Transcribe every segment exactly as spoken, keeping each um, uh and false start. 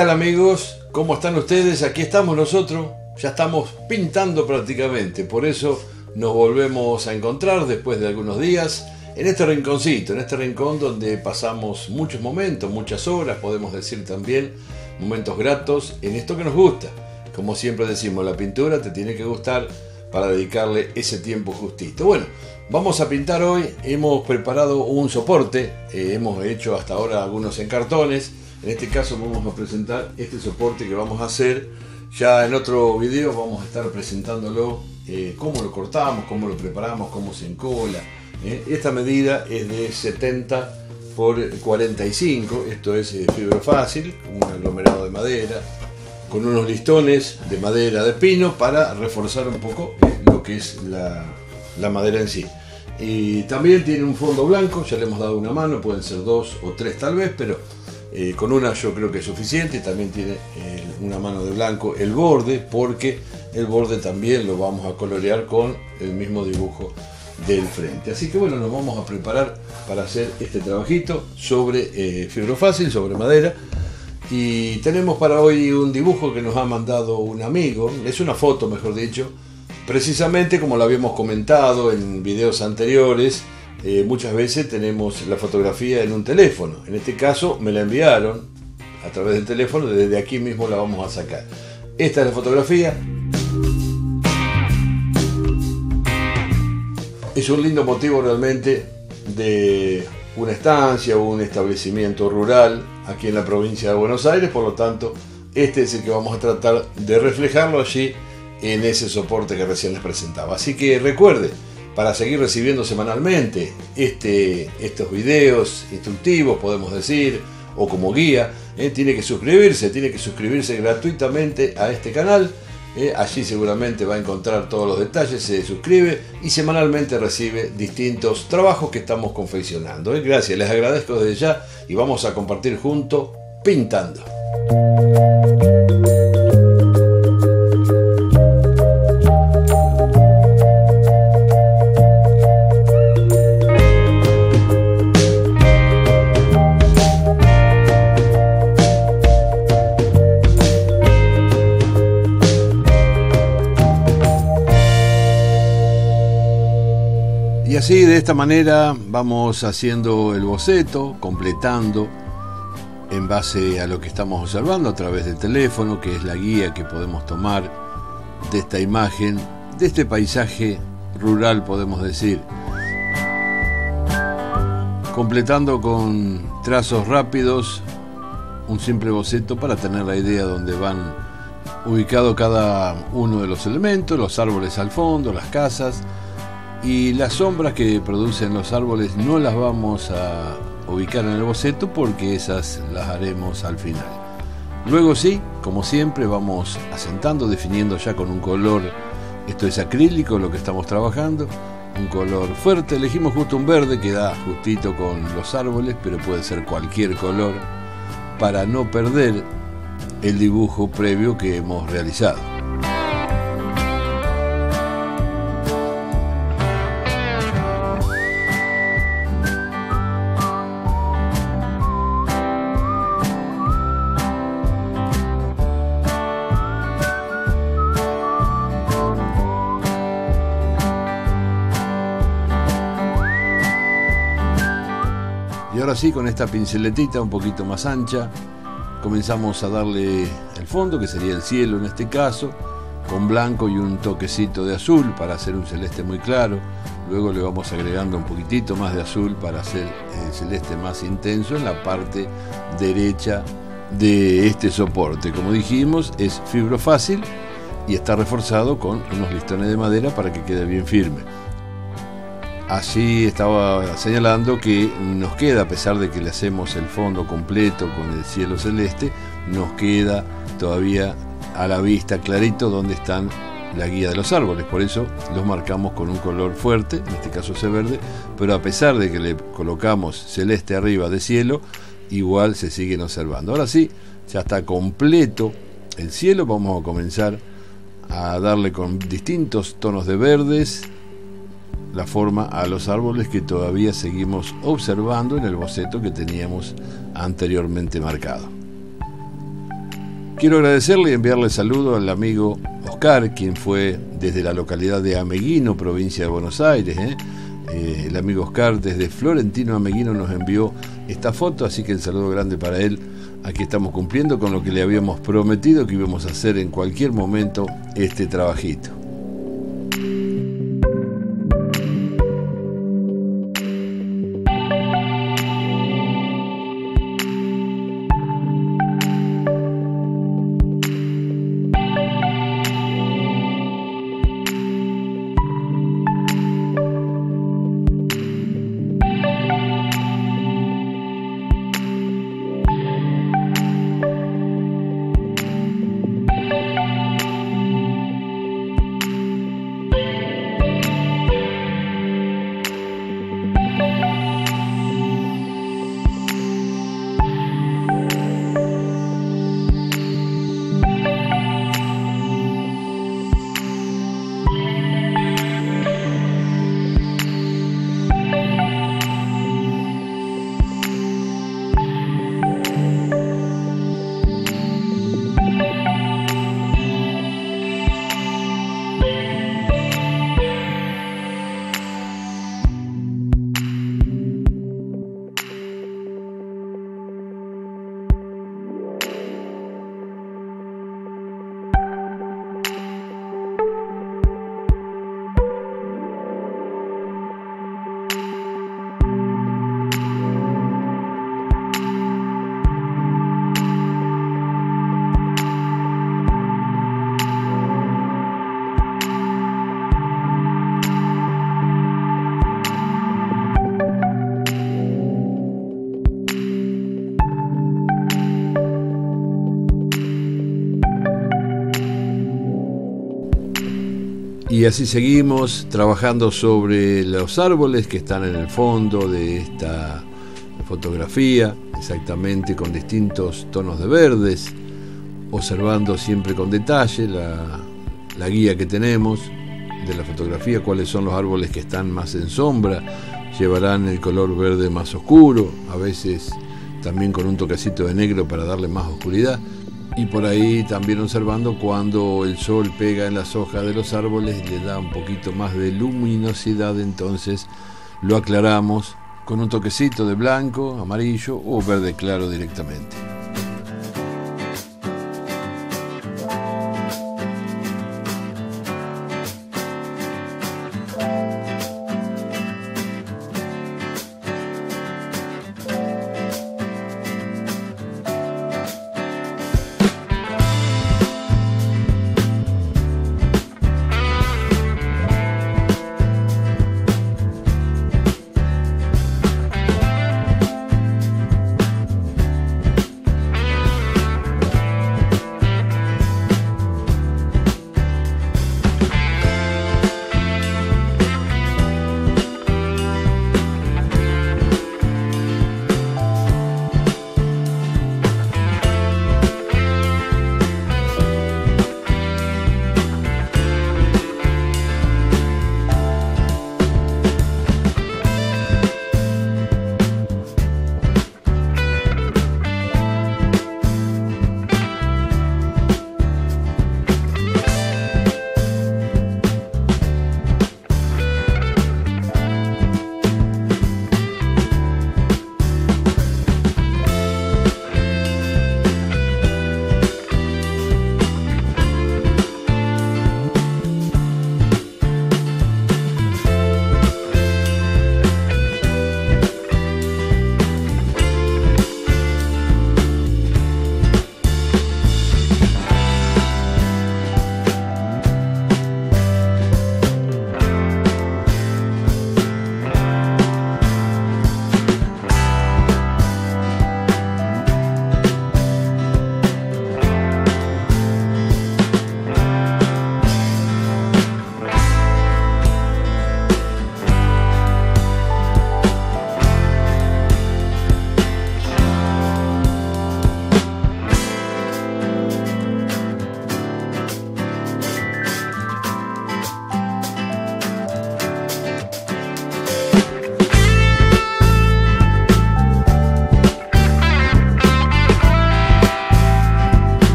tal, amigos? ¿Cómo están ustedes? Aquí estamos nosotros, ya estamos pintando prácticamente, por eso nos volvemos a encontrar después de algunos días en este rinconcito, en este rincón donde pasamos muchos momentos, muchas horas, podemos decir también, momentos gratos en esto que nos gusta. Como siempre decimos, la pintura te tiene que gustar para dedicarle ese tiempo justito. Bueno, vamos a pintar hoy, hemos preparado un soporte, eh, hemos hecho hasta ahora algunos encartones. En este caso vamos a presentar este soporte que vamos a hacer. Ya en otro video vamos a estar presentándolo, eh, cómo lo cortamos, cómo lo preparamos, cómo se encola. Eh. Esta medida es de setenta por cuarenta y cinco, esto es eh, fibra fácil, un aglomerado de madera, con unos listones de madera de pino para reforzar un poco eh, lo que es la, la madera en sí. Y también tiene un fondo blanco, ya le hemos dado una mano, pueden ser dos o tres tal vez, pero Eh, con una yo creo que es suficiente. También tiene eh, una mano de blanco el borde, porque el borde también lo vamos a colorear con el mismo dibujo del frente. Así que bueno, nos vamos a preparar para hacer este trabajito sobre eh, fibra fácil, sobre madera. Y tenemos para hoy un dibujo que nos ha mandado un amigo, es una foto mejor dicho, precisamente como lo habíamos comentado en videos anteriores. Eh, muchas veces tenemos la fotografía en un teléfono, en este caso me la enviaron a través del teléfono, desde aquí mismo la vamos a sacar. Esta es la fotografía, es un lindo motivo realmente de una estancia o un establecimiento rural aquí en la provincia de Buenos Aires, por lo tanto este es el que vamos a tratar de reflejarlo allí en ese soporte que recién les presentaba. Así que recuerde, para seguir recibiendo semanalmente este, estos videos instructivos, podemos decir, o como guía, eh, tiene que suscribirse, tiene que suscribirse gratuitamente a este canal. Eh, allí seguramente va a encontrar todos los detalles, se suscribe y semanalmente recibe distintos trabajos que estamos confeccionando. Eh. Gracias, les agradezco desde ya y vamos a compartir juntos pintando. Y así, de esta manera, vamos haciendo el boceto, completando en base a lo que estamos observando a través del teléfono, que es la guía que podemos tomar de esta imagen, de este paisaje rural, podemos decir. Completando con trazos rápidos, un simple boceto para tener la idea de dónde van ubicados cada uno de los elementos, los árboles al fondo, las casas. Y las sombras que producen los árboles no las vamos a ubicar en el boceto porque esas las haremos al final. Luego sí, como siempre, vamos asentando, definiendo ya con un color, esto es acrílico lo que estamos trabajando, un color fuerte. Elegimos justo un verde que da justito con los árboles, pero puede ser cualquier color para no perder el dibujo previo que hemos realizado. Y ahora sí, con esta pinceletita un poquito más ancha, comenzamos a darle el fondo, que sería el cielo en este caso, con blanco y un toquecito de azul para hacer un celeste muy claro. Luego le vamos agregando un poquitito más de azul para hacer el celeste más intenso en la parte derecha de este soporte. Como dijimos, es fibra fácil y está reforzado con unos listones de madera para que quede bien firme. Así estaba señalando que nos queda, a pesar de que le hacemos el fondo completo con el cielo celeste, nos queda todavía a la vista clarito donde están la guía de los árboles. Por eso los marcamos con un color fuerte, en este caso ese verde, pero a pesar de que le colocamos celeste arriba de cielo, igual se siguen observando. Ahora sí, ya está completo el cielo. Vamos a comenzar a darle con distintos tonos de verdes la forma a los árboles que todavía seguimos observando en el boceto que teníamos anteriormente marcado. Quiero agradecerle y enviarle saludo al amigo Oscar, quien fue desde la localidad de Ameguino, provincia de Buenos Aires. ¿eh? Eh, el amigo Oscar desde Florentino Ameguino nos envió esta foto, así que el saludo grande para él. Aquí estamos cumpliendo con lo que le habíamos prometido que íbamos a hacer en cualquier momento este trabajito. Y así seguimos trabajando sobre los árboles que están en el fondo de esta fotografía, exactamente con distintos tonos de verdes, observando siempre con detalle la, la guía que tenemos de la fotografía, cuáles son los árboles que están más en sombra, llevarán el color verde más oscuro, a veces también con un toquecito de negro para darle más oscuridad. Y por ahí también observando cuando el sol pega en las hojas de los árboles y le da un poquito más de luminosidad, entonces lo aclaramos con un toquecito de blanco, amarillo o verde claro directamente.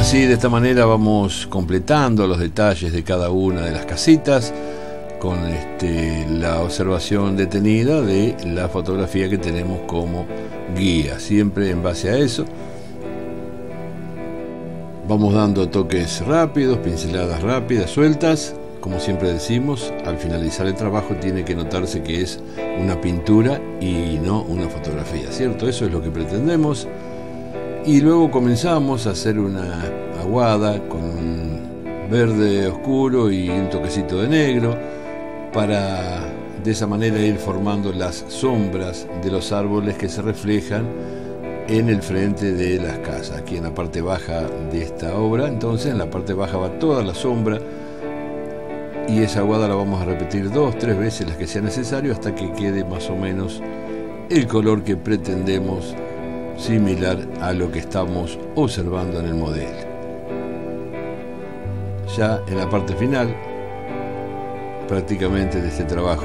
así, de esta manera vamos completando los detalles de cada una de las casitas con este, la observación detenida de la fotografía que tenemos como guía. Siempre en base a eso vamos dando toques rápidos, pinceladas rápidas, sueltas. Como siempre decimos, al finalizar el trabajo tiene que notarse que es una pintura y no una fotografía, ¿cierto? Eso es lo que pretendemos. Y luego comenzamos a hacer una aguada con un verde oscuro y un toquecito de negro para de esa manera ir formando las sombras de los árboles que se reflejan en el frente de las casas. Aquí en la parte baja de esta obra, entonces en la parte baja va toda la sombra y esa aguada la vamos a repetir dos, tres veces, las que sea necesario, hasta que quede más o menos el color que pretendemos, similar a lo que estamos observando en el modelo. Ya en la parte final prácticamente de este trabajo,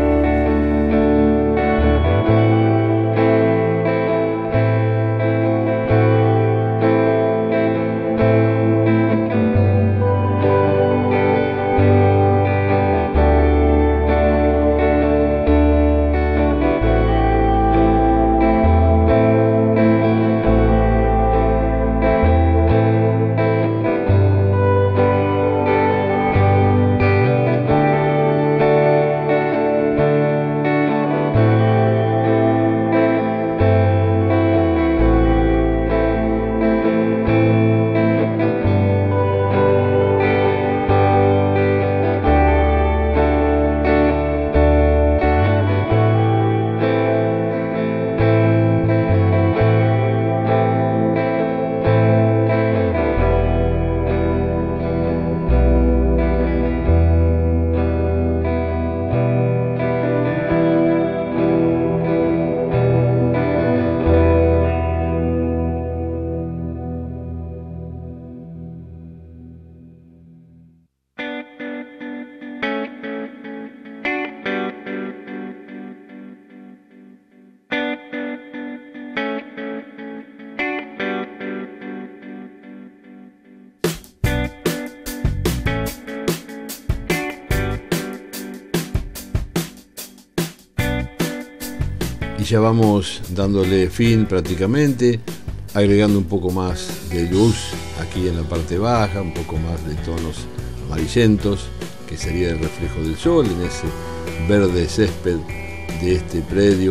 ya vamos dándole fin prácticamente, agregando un poco más de luz aquí en la parte baja, un poco más de tonos amarillentos, que sería el reflejo del sol en ese verde césped de este predio,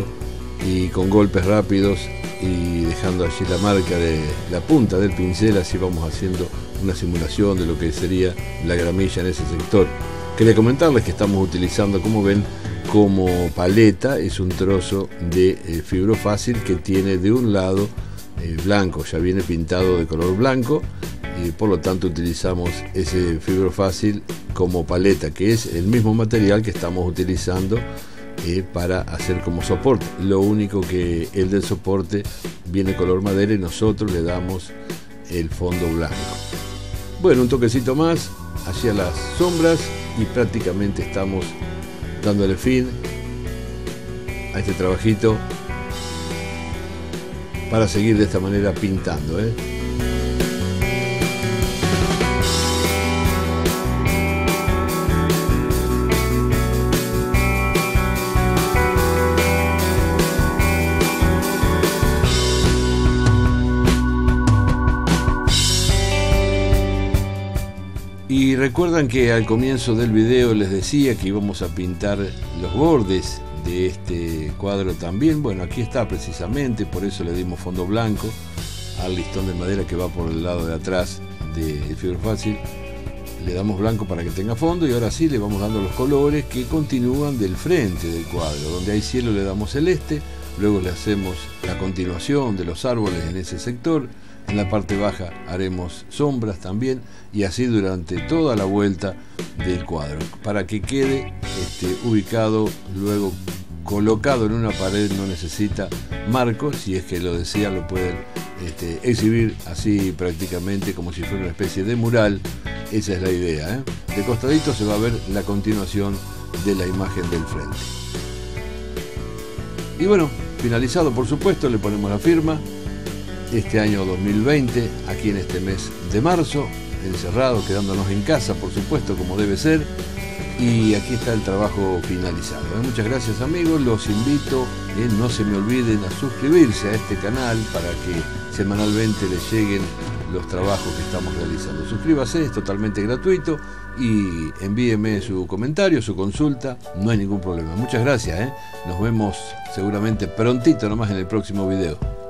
y con golpes rápidos y dejando allí la marca de la punta del pincel, así vamos haciendo una simulación de lo que sería la gramilla en ese sector. Quería comentarles que estamos utilizando, como ven, como paleta, es un trozo de eh, fibrofácil que tiene de un lado eh, blanco, ya viene pintado de color blanco, y por lo tanto utilizamos ese fibrofácil como paleta, que es el mismo material que estamos utilizando eh, para hacer como soporte. Lo único que el del soporte viene color madera y nosotros le damos el fondo blanco. Bueno, un toquecito más hacia las sombras y prácticamente estamos dándole fin a este trabajito para seguir de esta manera pintando, ¿eh? Y recuerdan que al comienzo del video les decía que íbamos a pintar los bordes de este cuadro también. Bueno, aquí está precisamente, por eso le dimos fondo blanco al listón de madera que va por el lado de atrás del fibrofácil. Le damos blanco para que tenga fondo y ahora sí le vamos dando los colores que continúan del frente del cuadro. Donde hay cielo le damos celeste, luego le hacemos la continuación de los árboles en ese sector. En la parte baja haremos sombras también, y así durante toda la vuelta del cuadro, para que quede este, ubicado, luego colocado en una pared. No necesita marco, si es que lo desean lo pueden este, exhibir así prácticamente como si fuera una especie de mural. Esa es la idea, ¿eh? De costadito se va a ver la continuación de la imagen del frente. Y bueno, finalizado por supuesto, le ponemos la firma este año dos mil veinte, aquí en este mes de marzo, encerrados, quedándonos en casa, por supuesto, como debe ser. Y aquí está el trabajo finalizado. Muchas gracias, amigos. Los invito, eh, no se me olviden, a suscribirse a este canal para que semanalmente les lleguen los trabajos que estamos realizando. Suscríbase, es totalmente gratuito, y envíeme su comentario, su consulta, no hay ningún problema. Muchas gracias, ¿eh? Nos vemos seguramente prontito nomás en el próximo video.